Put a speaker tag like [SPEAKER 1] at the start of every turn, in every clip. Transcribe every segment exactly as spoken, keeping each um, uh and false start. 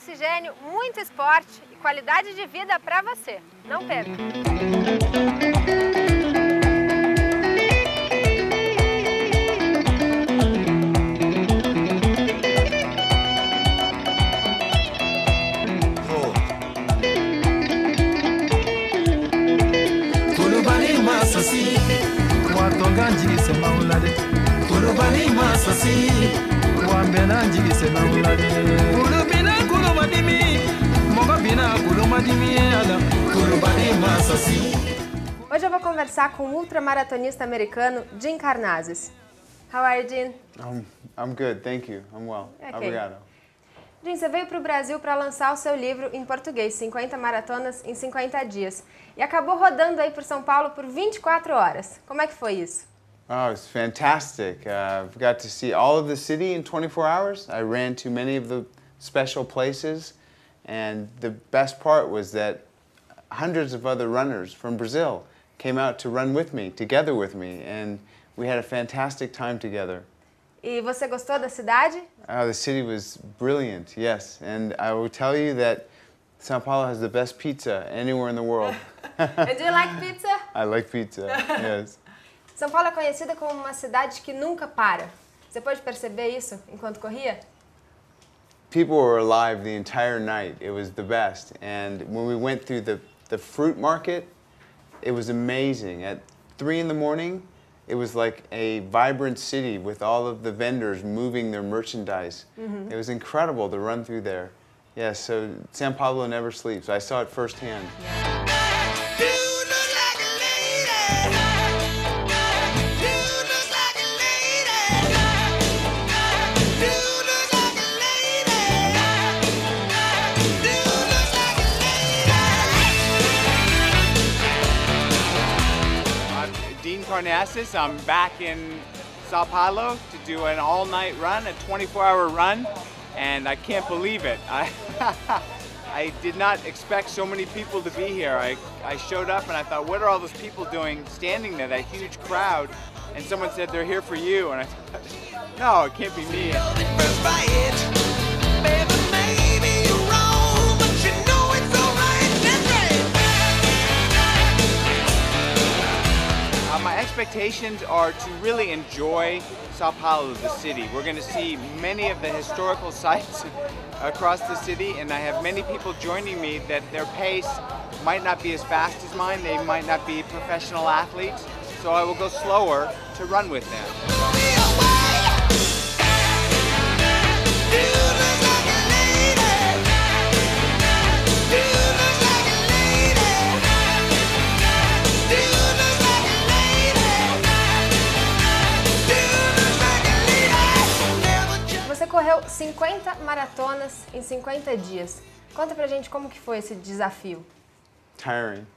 [SPEAKER 1] oxigênio, muito esporte e qualidade de vida para você. Não perca! Hoje eu vou conversar com o ultramaratonista americano Jim Karnazes. How are you, Jim?
[SPEAKER 2] I'm, I'm good, thank you. I'm well.
[SPEAKER 1] Okay.
[SPEAKER 2] Obrigado.
[SPEAKER 1] Jim, você veio para o Brasil para lançar o seu livro em português, cinquenta maratonas em cinquenta dias. E acabou rodando aí por São Paulo por vinte e quatro horas. Como é que foi isso?
[SPEAKER 2] Oh, it's fantastic. Uh, I've got to see all of the city in twenty-four hours. I ran to many of the special places. And the best part was that hundreds of other runners from Brazil came out to run with me, together with me. And we had a fantastic time together.
[SPEAKER 1] E você gostou da cidade?
[SPEAKER 2] Oh, the city was brilliant, yes. And I will tell you that São Paulo has the best pizza anywhere in the world.
[SPEAKER 1] And do you like pizza?
[SPEAKER 2] I like pizza, yes.
[SPEAKER 1] São Paulo é conhecida como uma cidade que nunca para. Você pode perceber isso enquanto corria?
[SPEAKER 2] People were alive the entire night. It was the best. And when we went through the, the fruit market, it was amazing. At three in the morning, it was like a vibrant city with all of the vendors moving their merchandise. Mm-hmm. It was incredible to run through there. Yes, so São Paulo never sleeps. I saw it firsthand. Yeah.
[SPEAKER 3] Karnazes. I'm back in Sao Paulo to do an all-night run, a twenty-four hour run, and I can't believe it. I, I did not expect so many people to be here. I, I showed up and I thought, what are all those people doing standing there, that huge crowd? And someone said, they're here for you. And I thought, no, it can't be me. My expectations are to really enjoy Sao Paulo, the city. We're going to see many of the historical sites across the city, and I have many people joining me that their pace might not be as fast as mine. They might not be professional athletes, so I will go slower to run with them.
[SPEAKER 1] Correu cinquenta maratonas em cinquenta dias. Conta pra gente como que foi esse desafio.
[SPEAKER 2] Tiring.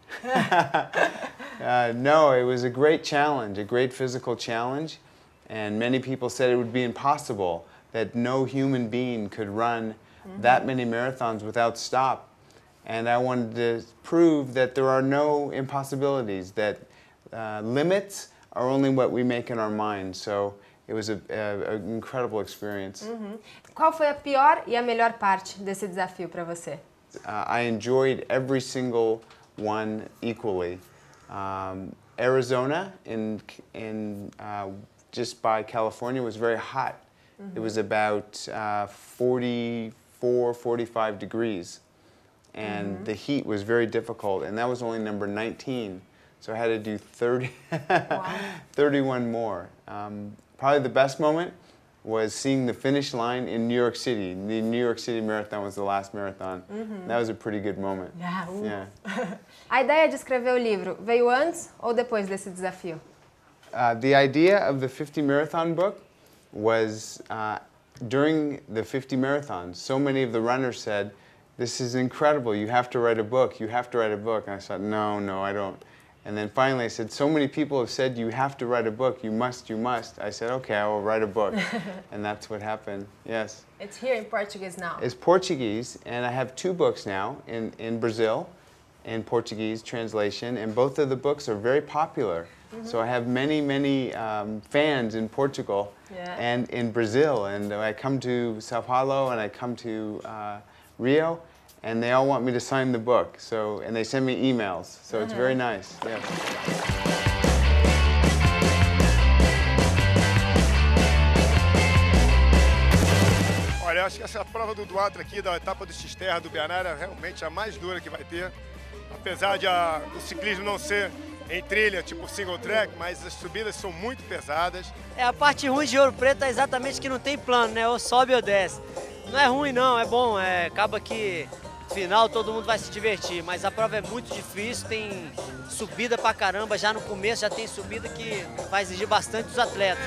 [SPEAKER 2] uh, no, it was a great challenge, a great physical challenge, and many people said it would be impossible, that no human being could run mm-hmm. that many marathons without stop. And I wanted to prove that there are no impossibilities, that uh, limits are only what we make in our mind. So it was a, a, an incredible experience.
[SPEAKER 1] Uhum. Qual foi a pior e a melhor parte desse desafio para você?
[SPEAKER 2] Uh, I enjoyed every single one equally. Um, Arizona, in, in, uh, just by California, was very hot. Mm-hmm. It was about uh, forty-four, forty-five degrees. And mm-hmm. the heat was very difficult, and that was only number nineteen. So I had to do thirty, wow. thirty-one more. Um, Probably the best moment was seeing the finish line in New York City. The New York City Marathon was the last marathon. Mm-hmm. That was a pretty good moment.
[SPEAKER 1] Yeah.
[SPEAKER 2] Yeah.
[SPEAKER 1] A ideia de escrever o livro veio antes ou depois desse desafio?
[SPEAKER 2] Uh, the idea of the fifty marathon book was uh, during the fifty marathons. So many of the runners said, "This is incredible, you have to write a book, you have to write a book." And I said, no, no, I don't. And then finally I said, so many people have said, you have to write a book, you must, you must. I said, okay, I will write a book. And that's what happened, yes.
[SPEAKER 1] It's here in Portuguese now.
[SPEAKER 2] It's Portuguese, and I have two books now in, in Brazil, in Portuguese translation, and both of the books are very popular. Mm-hmm. So I have many, many um, fans in Portugal yeah. and in Brazil. And I come to Sao Paulo and I come to uh, Rio, and they all want me to sign the book. So, and they send me emails. So it's very nice. Yeah.
[SPEAKER 4] Olha, eu acho que essa prova do Duatra aqui, da etapa do Xterra do Bernard, é realmente a mais dura que vai ter. Apesar de a, o ciclismo não ser em trilha, tipo single track, mas as subidas são muito pesadas.
[SPEAKER 5] É, a parte ruim de Ouro Preto é exatamente que não tem plano, né? Ou sobe ou desce. Não é ruim não, é bom, é, acaba que no final todo mundo vai se divertir, mas a prova é muito difícil, tem subida pra caramba, já no começo já tem subida que vai exigir bastante dos atletas.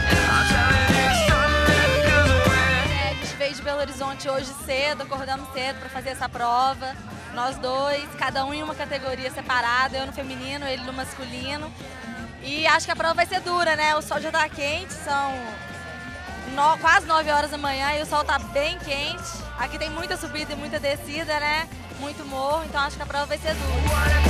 [SPEAKER 6] É, a gente veio de Belo Horizonte hoje cedo, acordamos cedo para fazer essa prova. Nós dois, cada um em uma categoria separada, eu no feminino, ele no masculino. E acho que a prova vai ser dura, né? O sol já tá quente, são no, quase nove horas da manhã e o sol tá bem quente. Aqui tem muita subida e muita descida, né? Muito morro, então acho que a prova vai ser dura.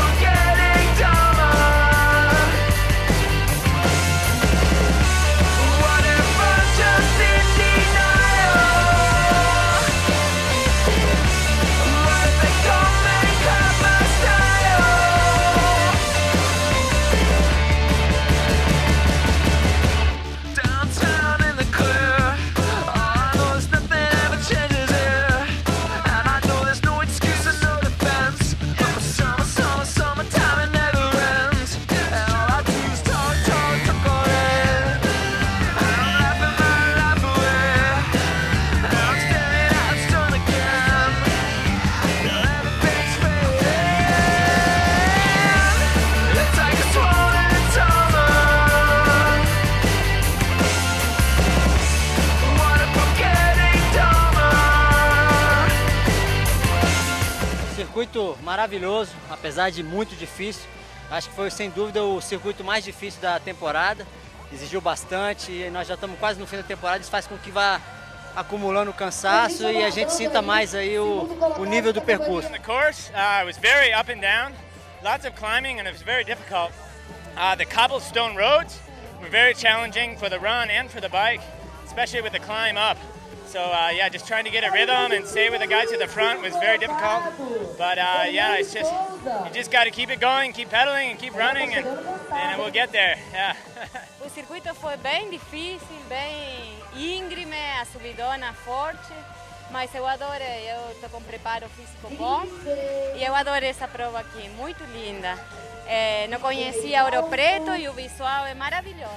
[SPEAKER 5] Circuito maravilhoso, apesar de muito difícil. Acho que foi sem dúvida o circuito mais difícil da temporada. Exigiu bastante e nós já estamos quase no fim da temporada. Isso faz com que vá acumulando cansaço e a gente sinta mais aí o, o nível do percurso.
[SPEAKER 7] The course uh, was very up and down, lots of climbing, and it was very difficult. Uh, the cobblestone roads were very challenging for the run and for the bike, especially with the climb up. So uh, yeah, just trying to get a rhythm and stay with the guys at the front was very difficult. But uh, yeah, it's just you just got to keep it going, keep pedaling, and keep running, and, and we'll get there. Yeah.
[SPEAKER 8] O circuito foi bem difícil, bem íngreme, a subidona forte, mas eu adorei. Eu estou com preparo físico bom e eu adorei essa prova aqui, muito linda. É, não conhecia Ouro Preto e o visual é maravilhoso.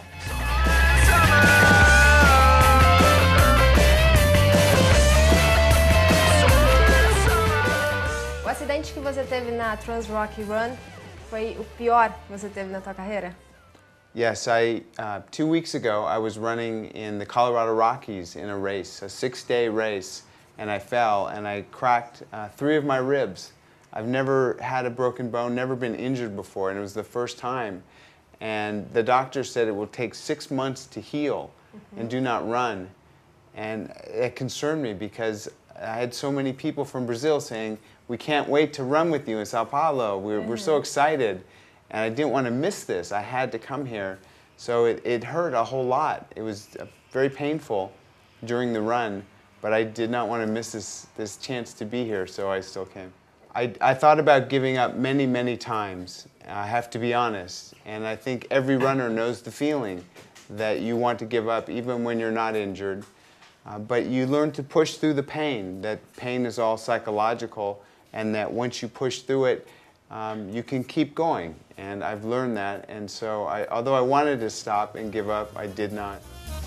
[SPEAKER 1] O acidente que você teve na Trans Rocky Run foi o pior que você teve na tua carreira?
[SPEAKER 2] Yes, I, uh, two weeks ago I was running in the Colorado Rockies in a race, a six-day race, and I fell and I cracked uh, three of my ribs. I've never had a broken bone, never been injured before, and it was the first time. And the doctor said it will take six months to heal mm-hmm. and do not run. And it concerned me because I had so many people from Brazil saying, we can't wait to run with you in Sao Paulo. We're, mm-hmm. we're so excited. And I didn't want to miss this. I had to come here. So it, it hurt a whole lot. It was very painful during the run, but I did not want to miss this, this chance to be here, so I still came. I, I thought about giving up many, many times. I have to be honest. And I think every runner knows the feeling that you want to give up even when you're not injured. Uh, but you learn to push through the pain, that pain is all psychological, and that once you push through it, um, you can keep going. And I've learned that, and so I, although I wanted to stop and give up, I did not.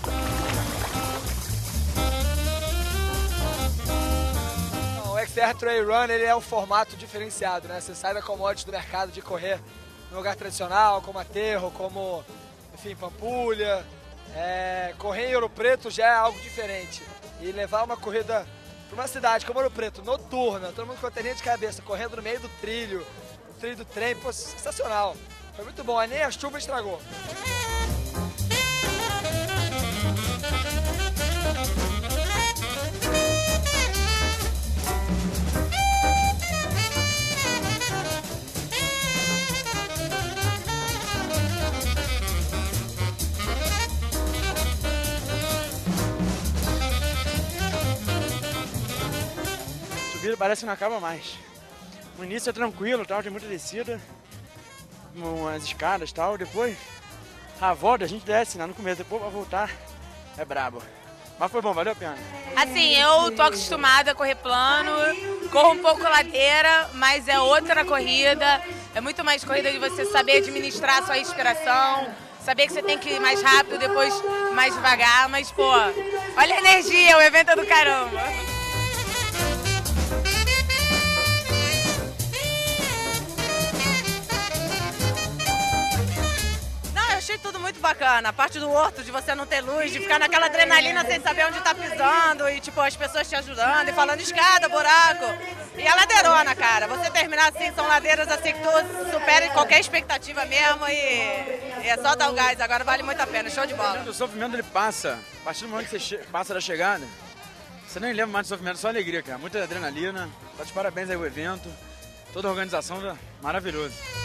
[SPEAKER 9] O Xterra Trail Run ele é um formato diferenciado, né? Você sai da commodity do mercado de correr num lugar tradicional, como Aterro, como, enfim, Pampulha. É, correr em Ouro Preto já é algo diferente. E levar uma corrida para uma cidade como Ouro Preto, noturna, todo mundo com a telinha de cabeça, correndo no meio do trilho, o trilho do trem, pô, sensacional. Foi muito bom, nem a chuva estragou.
[SPEAKER 10] corrida parece que não acaba mais. No início é tranquilo, tal, tem muita descida, umas escadas e tal, depois a volta a gente desce lá no começo, depois pra voltar é brabo. Mas foi bom, valeu a pena.
[SPEAKER 11] Assim, eu tô acostumada a correr plano, corro um pouco ladeira, mas é outra corrida, é muito mais corrida de você saber administrar a sua respiração, saber que você tem que ir mais rápido, depois mais devagar, mas pô, olha a energia, o evento é do caramba.
[SPEAKER 12] Achei tudo muito bacana, a parte do horto, de você não ter luz, de ficar naquela adrenalina sem saber onde tá pisando e tipo as pessoas te ajudando e falando escada, buraco. E a ladeirona, cara, você terminar assim, são ladeiras assim que tu supera qualquer expectativa mesmo e, e é só dar o gás, agora vale muito a pena, show de bola.
[SPEAKER 10] O sofrimento ele passa, a partir do momento que você passa da chegada, você nem lembra mais do sofrimento, só alegria, cara, muita adrenalina, tá de parabéns aí o evento, toda a organização, maravilhoso.